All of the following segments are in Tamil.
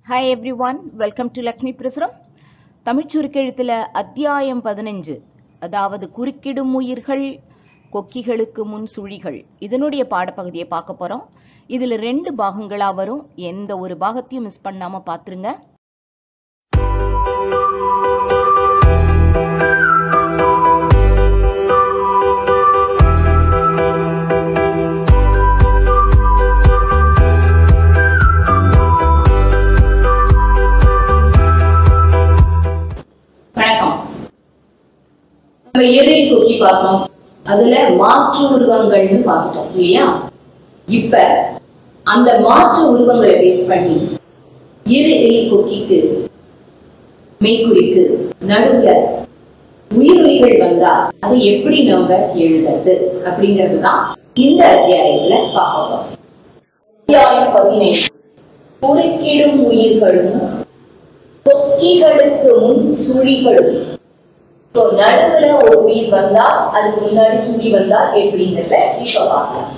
Hi everyone, welcome to Lakshmi Prasuram. Tamil சுருக்கெழுத்துல அத்தியாயம் 15, அதாவது குறுக்கிடும் உயிர்கள் கொக்கிகளுக்கு முன் சுழிகள், இதனுடைய பாடப்பகுதியை பார்க்க போறோம். இதுல 2 பாகங்களா வரும். எந்த ஒரு பாகத்தையும் மிஸ் பண்ணாம பாத்துருங்க. இயற்பியல் கொக்கி பார்த்தோம். அதுல மாற்று உருவங்கள்னு பார்த்துட்டோம் இல்லையா? இப்ப அந்த மாற்று உருவங்களை பேஸ் பண்ணி இயற்பியல் கொக்கிக்கு மெய்க்குறிக்கு நடுவுல உயிரொலிகள் வந்தா அது எப்படி நம்ம எழுதுறது அப்படிங்கறதுதான் இந்த அத்தியாயத்துல பார்க்கிறோம். அத்தியாயம் 15 குறுக்கிடும் உயிர்களும் கொக்கிகளுக்கு முன் சுழிகளும். நடுவுல ஒரு உயிர் வந்தா அதுக்கு முன்னாடி சுழி வந்தா எப்படிங்கிறத இப்ப பார்க்கலாம்.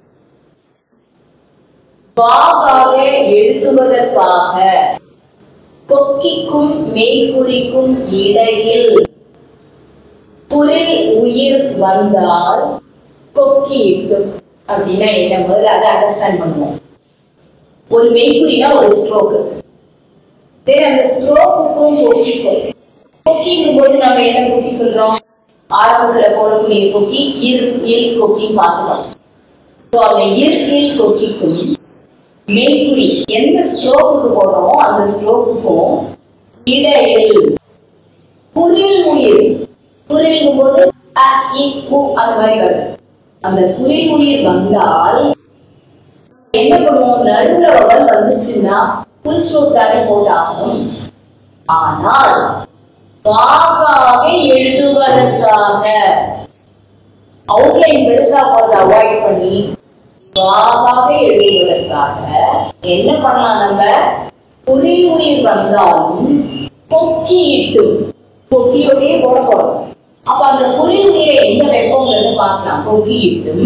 வாகாக எழுதுவதற்காக கொக்கிக்கும் மெய்க்குறிக்கும் இடையில் குரில் உயிர் வந்தால் கொக்கியிட்டும் அப்படின்னா என்ன, முதல்ல அதை அண்டர்ஸ்டாண்ட் பண்ணுவோம். ஒரு மெய்க்குறினா ஒரு ஸ்ட்ரோக், அந்த ஸ்ட்ரோக்குக்கும் கொக்கிக்கும் கொக்கிங்கும் போது நம்ம என்ன கொக்கி சொல்றோம்? ஆரம்பத்துல போடக்கூடிய கொக்கி இயல் கொக்கி பார்த்துட்டோம். அந்த இயல் கொக்கிக்கும் மெய்க்குறி எந்த ஸ்ட்ரோக்குக்கு போடுறோமோ அந்த ஸ்ட்ரோக்குக்கும் இடையில் குரில் உயிர், குரில்ங்கும் போது அந்த மாதிரி வரும். அந்த குரில் உயிர் வந்தால் என்ன பண்ணுவோம்? நடுவுல வவல் வந்துச்சுன்னா புல் ஸ்ட்ரோக் தானே போட்டாகணும். ஆனால் வாகாக எழுதுவதற்காக அவுட்லைன் பெருசா போறத அவாய்ட் பண்ணி வாகாக எழுதுவதற்காக என்ன பண்ணலாம்? நம்ம குரில் உயிர் வந்தாலும் கொக்கியிட்டும் கொக்கியோடய போட போறோம். அப்ப அந்த குரில் உயிரை எங்க வைப்போங்கிறது பார்க்கலாம். கொக்கியிட்டும்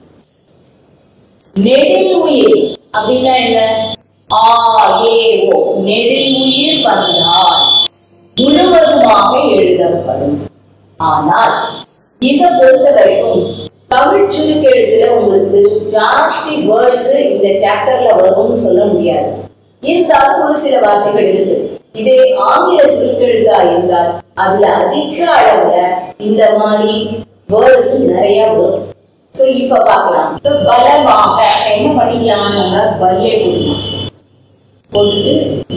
நெடில் உயிர் அப்படின்னா என்ன? நெடில் உயிர் வந்தால் முழுவதுமாக எழுதப்படும். ஆனால் இதை பொறுத்த வரைக்கும் தமிழ் சுருக்கெழுத்துல உங்களுக்கு ஜாஸ்தி வேர்ட்ஸ் இந்த சாப்டர்ல வரும்னு சொல்ல முடியாது. இருந்தாலும் ஒரு சில வார்த்தைகள் இருக்கு. இதே ஆங்கில சுருக்கெழுத்தா இருந்தால் அதுல அதிக அளவுல இந்த மாதிரி வேர்ட்ஸ் நிறைய வரும். சோ இப்ப பார்க்கலாம். பலமாக என்ன பண்ணிக்கலாம்? நம்ம பல்லே போட்டுட்டு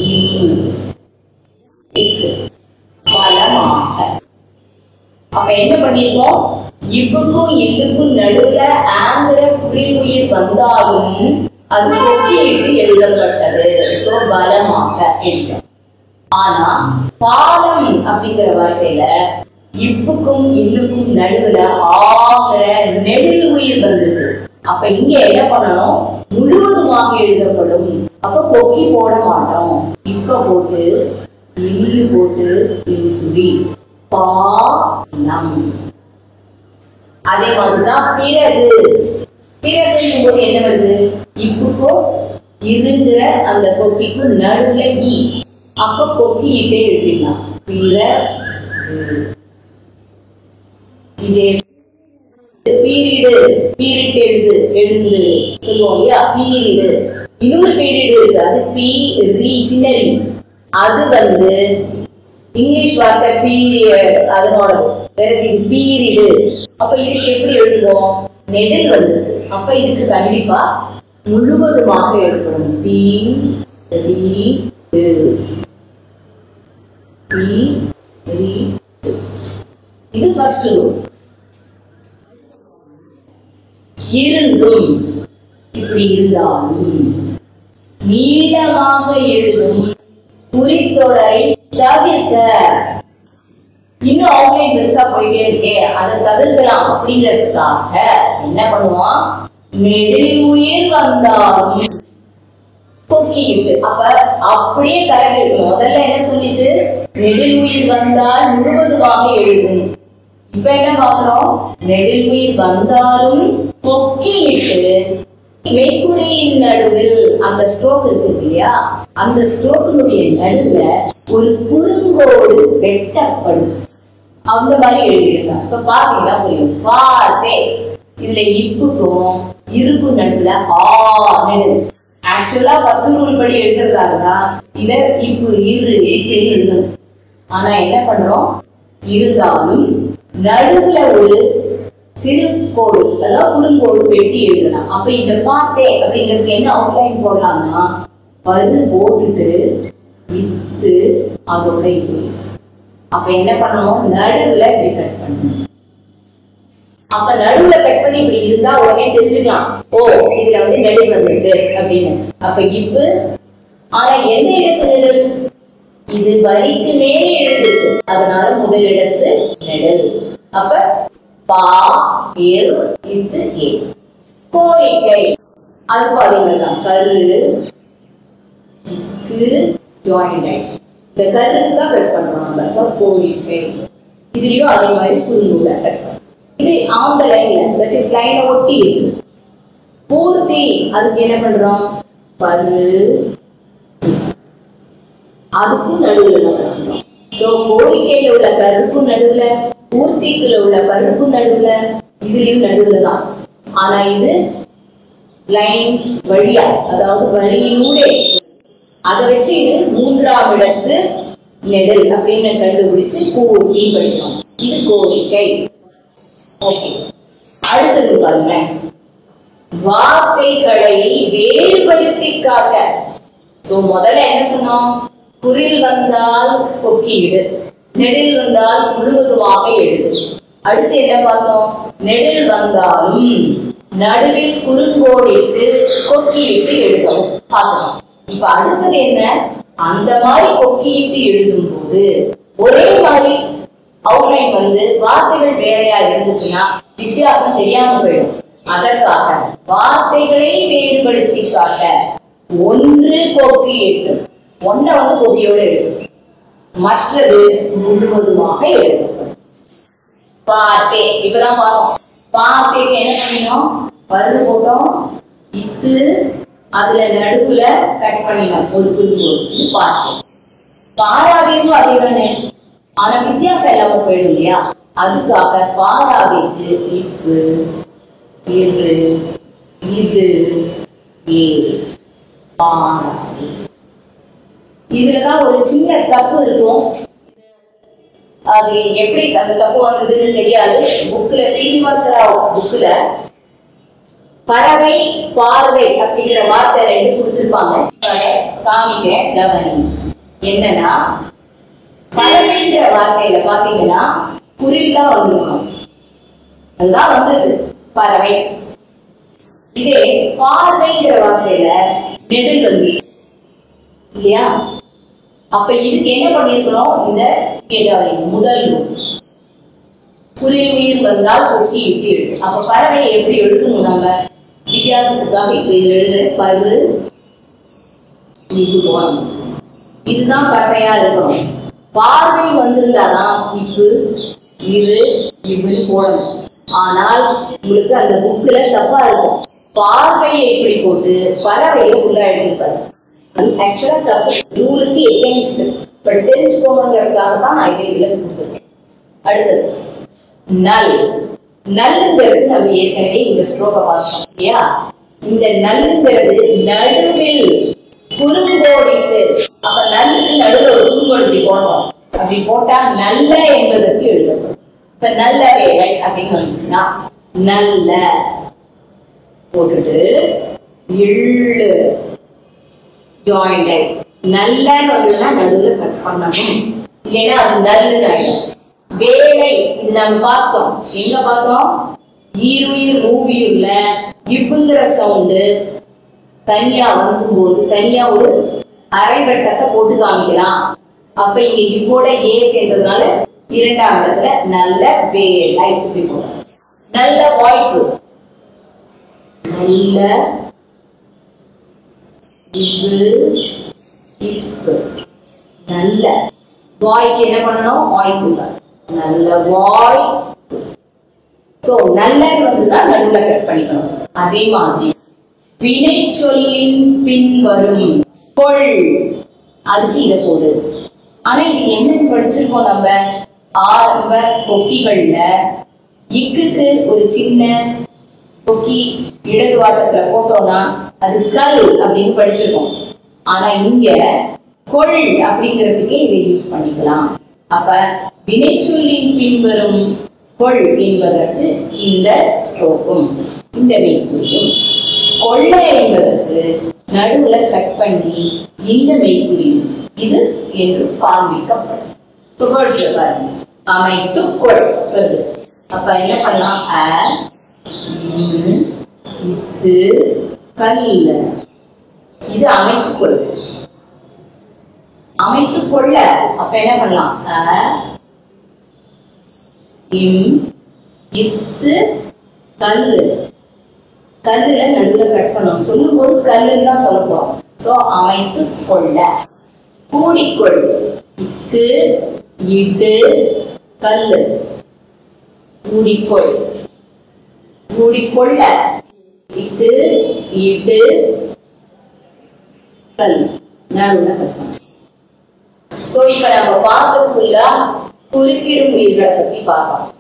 பலமாக. அப்ப என்ன பண்ணிருக்கோம்? இப்புக்கும் இல்லுக்கும் நடுவுல ஆங்கிற குரில் உயிர் வந்தாலும் அது கொக்கியிட்டு எழுதப்பட்டது. சோ பலமாக எழுதும். ஆனா பாலம் அப்படிங்கிற வார்த்தையில இப்புக்கும் இல்லுக்கும் நடுவுல ஆகிற நெடில் உயிர் வந்திருக்கு. அப்ப இங்க என்ன பண்ணணும்? முழுவதுமாக எழுதப்படும். அப்ப கொக்கி போட மாட்டோம். இப்ப போட்டு இல்லு போட்டு சுழி பாலம். அதே மாதிரிதான் பிறகு. பிறகுங்கும் போது என்ன வருது? இப்புக்கும் இருங்கிற அந்த கொக்கிக்கும் நடுவுல ஈ. அப்ப கொக்கியிட்டே எழுதிடலாம். பிறகு. இதே பீரியடு, பீரியட் எழுந்து சொல்லுவோம் இல்லையா? பீரியடு. இன்னொரு பீரியடு இருக்கு, அது பி சின்னரி. அது வந்து இங்கிலீஷ் வார்த்தை பீரியட், அதனோட பீரியடு. அப்ப இதுக்கு எப்படி எழுதுவோம்? நெடில் வந்திருக்கு. அப்ப இதுக்கு கண்டிப்பா முழுவதுமாக எழுதப்படும். இது ஃபர்ஸ்ட் ரூல். இருந்தும் இப்படி இருந்தாலும் நீளமாக எழுதும் குறித்தொடரை தவிர்க்க. இன்னும் அவுட்லைன் பெருசா போயிட்டே இருக்கே, அதை தவிர்க்கலாம் அப்படிங்கிறதுக்காக என்ன பண்ணுவான்? நெடில் உயிர் வந்தாலும் கொக்கியிட்டு. அப்ப அப்படியே தலைகள் முதல்ல என்ன சொல்லிது? நெடில் உயிர் வந்தால் முழுவதுமாக எழுது. இப்ப என்ன பாக்குறோம்? நெடில் உயிர் வந்தாலும் கொக்கியிட்டு மெய்க்குறியின் நடுவில் அந்த ஸ்ட்ரோக் இருக்கு இல்லையா, அந்த ஸ்ட்ரோக்கினுடைய நடுவுல ஒரு குறுங்கோடு வெட்டப்படும். அந்த மாதிரி எழுதிடுங்க. இப்ப பாத்தீங்கன்னா புரியும். வார்த்தை இதுல இப்புக்கும் இருக்கும் நடுவுல நெடு. ஆக்சுவலா ஃபர்ஸ்ட் ரூல் படி எழுதுறதாங்கன்னா இத இப்பு இரு எழுதணும். ஆனா என்ன பண்றோம், இருந்தாலும் நடுவுல ஒரு சிறு கோடு, அதாவது குறுங்கோடு வெட்டி எழுதலாம். அப்ப இந்த பார்த்தே அப்படிங்கிறதுக்கு என்ன அவுட்லைன் போடலாம்னா, பரு போட்டுட்டு வித்து அதோட இது. அப்ப என்ன பண்ணணும், நடுவுல இப்படி கட் பண்ணணும். அப்ப நடுவுல கட் பண்ணி இப்படி இருந்தா உடனே தெரிஞ்சுக்கலாம், ஓ இதுல நெடில் வந்துருக்கு அப்படின்னு. அப்ப இப்பு, ஆனா எந்த இடத்து நெடில், இது வரிக்கு மேலே எழுது, அதனால முதல் இடத்து நெடில். அப்ப பா ஏறு இது ஏ. கோரிக்கை அதுக்கு அதே மாதிரிதான், கரு ஜாயின் லைன். இந்த கருக்கு தான் கட் பண்றோம் நம்ம. கோரிக்கை இதுலயும் அதே மாதிரி குறுநூல கட் பண்றோம். இது ஆன் த லைன்ல, தட் இஸ் லைனை ஒட்டி இருக்கு. பூர்த்தி அதுக்கு என்ன பண்றோம், பரு அதுக்கும் நடுவுல பண்றோம். சோ கோரிக்கையில உள்ள கருக்கும் நடுவுல, பூர்த்திக்குள்ள உள்ள பருக்கும் நடுவுல, இதுலயும் நடுவுல தான். ஆனா இது லைன் வழியா, அதாவது வழியிலூடே, அதை வச்சு இது மூன்றாம் இடத்து நெடில் அப்படின்னு கண்டுபிடிச்சு பூர்த்தி படிக்கணும். இது கோரிக்கை. ஓகே, அடுத்தது பாருங்க, வார்த்தைகளை வேறுபடுத்தி காட்ட. சோ முதல்ல என்ன சொன்னோம், குறில் வந்தால் கொக்கியிடு, நெடில் வந்தால் முழுவதுமாக எழுது. அடுத்து என்ன பார்த்தோம், நெடில் வந்தாலும் நடுவில் குறுங்கோடிட்டு கொக்கியிட்டு எழுதவும் பார்த்தோம். இப்ப அடுத்தது என்ன, அந்த மாதிரி கொக்கியிட்டு எழுதும் போது ஒரே மாதிரி அவுட்லைன் வார்த்தைகள் வேறையா இருந்துச்சுன்னா வித்தியாசம் தெரியாம போயிடும். அதற்காக வார்த்தைகளை வேறுபடுத்தி காட்ட ஒன்று கொக்கியிட்டு, ஒன்றை கொக்கியோட எழுது, மற்றது முழுவதுமாக எழுதப்படும். பார்த்தே இப்பதான் பார்த்தோம். பார்த்தேக்கு என்ன பண்ணினோம், பரு போட்டோம், இத்து அதுல நடுவுல கட் பண்ணினோம் ஒரு குறுங்கோடு. இது பார்த்தே. பாராதேக்கும் அதே தானே, ஆனா வித்தியாசம் இல்லாம போயிடும் இல்லையா, அதுக்காக பாராதேக்கு இப்பு இரு இது ஏ பாராதே. இதுலதான் ஒரு சின்ன தப்பு இருக்கும். அது எப்படி அந்த தப்பு வந்ததுன்னு தெரியாது. புக்ல ஸ்ரீனிவாசராவ் புக்ல பறவை பார்வை அப்படிங்கிற வார்த்தை ரெண்டு கொடுத்திருப்பாங்க. காமிக்கிறேன், கவனி. என்னன்னா பறவைங்கிற வார்த்தையில பாத்தீங்கன்னா குறில் தான் வந்துருக்கணும், அதுதான் வந்துருக்கு பறவை. இதே பார்வைங்கிற வார்த்தையில நெடில் வந்து இல்லையா. அப்ப இதுக்கு என்ன பண்ணிருக்கணும், இந்த முதல் குறில் உயிர் வந்தால் கொக்கி இட்டு எழுது. அப்ப பறவையை எப்படி எழுதணும் நம்ம, வித்தியாசத்துக்காக இப்ப இது எழுதுற பரு இதுதான் பறவையா இருக்கணும். பார்வை வந்திருந்தாதான் இப்பு இரு இவ்வு போடணும். ஆனால் உங்களுக்கு அந்த புக்ல தப்பா இருக்கும். பார்வையை இப்படி போட்டு பறவையை உள்ள எழுதிருப்பாரு. அது ஆக்சுவலா தப்பு, ரூலுக்கு எகென்ஸ்ட். பட் தெரிஞ்சுக்கோங்கிறதுக்காக தான் நான் இதை விலக்கு கொடுத்துருக்கேன். அடுத்தது நல். நல்லுங்கிறது நம்ம ஏற்கனவே இந்த ஸ்ட்ரோக்கை பார்த்தோம் இல்லையா. இந்த நல்லுங்கிறது நடுவில் குறுங்கோடிட்டு, அப்ப நல்லுக்கு நடுவில் ஒரு குறுங்கோடு இப்படி போடணும். அப்படி போட்டா நல்ல என்பதற்கு எழுதப்படும். இப்ப நல்ல வேலை அப்படின்னு வந்துச்சுன்னா நல்ல போட்டுட்டு எள்ளு ஜாயிண்ட் நல்லன்னு வந்ததுன்னா நடுவில் கட் பண்ணணும், இல்லைன்னா அது நல்லுன்னு ஆயிடும். வேலை இது நம்ம பார்த்தோம், எங்க பார்த்தோம், ஈருயிர் மூவியுள்ள இப்புங்கிற சவுண்டு தனியா வந்தும்போது தனியா ஒரு அரை வட்டத்தை போட்டு காமிக்கலாம். அப்ப இங்க இப்போட ஏ சேர்ந்ததுனால இரண்டாம் இடத்துல நல்ல வேலை இப்படி போடலாம். நல்ல வாய்ப்பு, நல்ல இப்பு நல்ல வாய்க்கு என்ன பண்ணணும், வாய்ஸ் நல்ல வாய். சோ நல்ல வந்துதான் நடுவுல கட் பண்ணிக்கணும். அதே மாதிரி வினை சொல்லின் பின்வரும் கொள், அதுக்கு இதை போடு. ஆனா இது என்னன்னு படிச்சிருக்கோம் நம்ம ஆரம்ப கொக்கிகள்ல. இக்குக்கு ஒரு சின்ன கொக்கி இடது வாட்டத்துல போட்டோம்னா அது கல் அப்படின்னு படிச்சிருக்கோம். ஆனா இங்க கொள் அப்படிங்கிறதுக்கே இதை யூஸ் பண்ணிக்கலாம். அப்ப வினைச்சொல்லின் பின்வரும் கொள் என்பதற்கு இந்த ஸ்ட்ரோக்கும் இந்த மெய்க்குறியும், கொள்ள என்பதற்கு நடுவுல கட் பண்ணி இந்த மெய்க்குறியும் இது என்று காண்பிக்கப்படும். பாருங்க, அமைத்து கொள் வருது. அப்ப என்ன பண்ணலாம், இது கல்ல, இது அமைத்து கொள். அமைத்து கொள்ள அப்ப என்ன பண்ணலாம், இத்து கல்லு, கல்லுல நடுவுல கட் பண்ணணும். சொல்லும் போது கல்லுன்னு தான் சொல்ல போறோம். சோ அமைத்து கொள்ள. கூடிக்கொள், இக்கு இட்டு கல்லு, கூடிக்கொள். கூடிக்கொள்ள, இக்கு இட்டு கல், நடுவுல கட் பண்ணணும். சோ இப்ப நம்ம பார்த்ததுக்குள்ள குறுக்கிடும் உயிர்களை பத்தி பார்க்கலாம்.